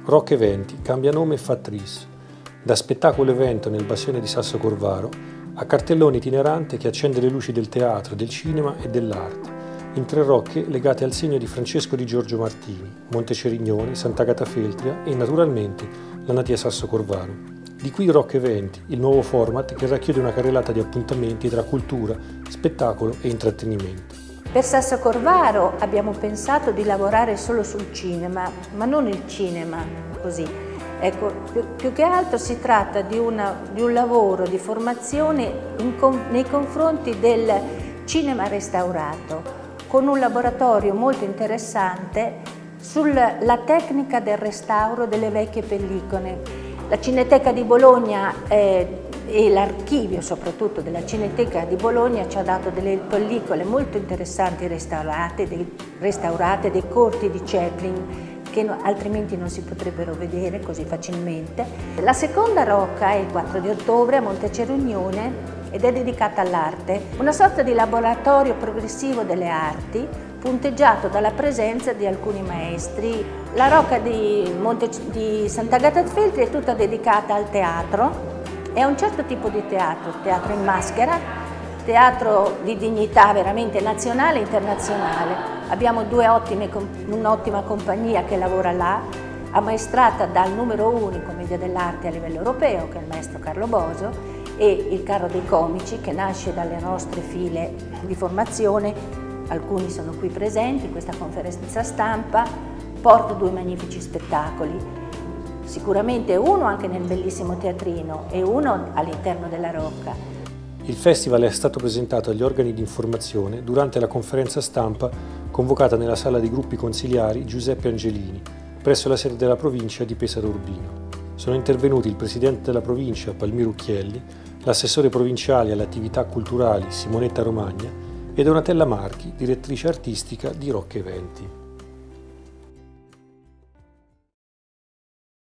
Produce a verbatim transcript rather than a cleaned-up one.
Rock Eventi cambia nome e fa tris. Da spettacolo evento nel Basione di Sasso Corvaro a cartellone itinerante che accende le luci del teatro, del cinema e dell'arte, in tre rocche legate al segno di Francesco di Giorgio Martini, Monte Cerignoni, Sant'Agata Feltria e naturalmente la Natia Sasso Corvaro. Di qui Rock Eventi, il nuovo format che racchiude una carrellata di appuntamenti tra cultura, spettacolo e intrattenimento. Per Sasso Corvaro abbiamo pensato di lavorare solo sul cinema, ma non il cinema così. Ecco, più, più che altro si tratta di, una, di un lavoro di formazione in, nei confronti del cinema restaurato, con un laboratorio molto interessante sulla tecnica del restauro delle vecchie pellicole. La Cineteca di Bologna eh, e l'archivio soprattutto della Cineteca di Bologna ci ha dato delle pellicole molto interessanti restaurate, dei, restaurate, dei corti di Chaplin che no, altrimenti non si potrebbero vedere così facilmente. La seconda rocca è il quattro di ottobre a Monte Cerignone ed è dedicata all'arte, una sorta di laboratorio progressivo delle arti punteggiato dalla presenza di alcuni maestri. La rocca di, Monte, di Sant'Agata Feltria è tutta dedicata al teatro. È un certo tipo di teatro, teatro in maschera, teatro di dignità veramente nazionale e internazionale. Abbiamo un'ottima compagnia che lavora là, ammaestrata dal numero uno in commedia dell'arte a livello europeo, che è il maestro Carlo Boso, e il Carro dei Comici, che nasce dalle nostre file di formazione. Alcuni sono qui presenti in questa conferenza stampa, porta due magnifici spettacoli. Sicuramente uno anche nel bellissimo teatrino e uno all'interno della Rocca. Il festival è stato presentato agli organi di informazione durante la conferenza stampa convocata nella sala dei gruppi consiliari Giuseppe Angelini, presso la sede della provincia di Pesaro Urbino. Sono intervenuti il presidente della provincia Palmiro Uchelli, l'assessore provinciale alle attività culturali Simonetta Romagna e Donatella Marchi, direttrice artistica di Rock Eventi.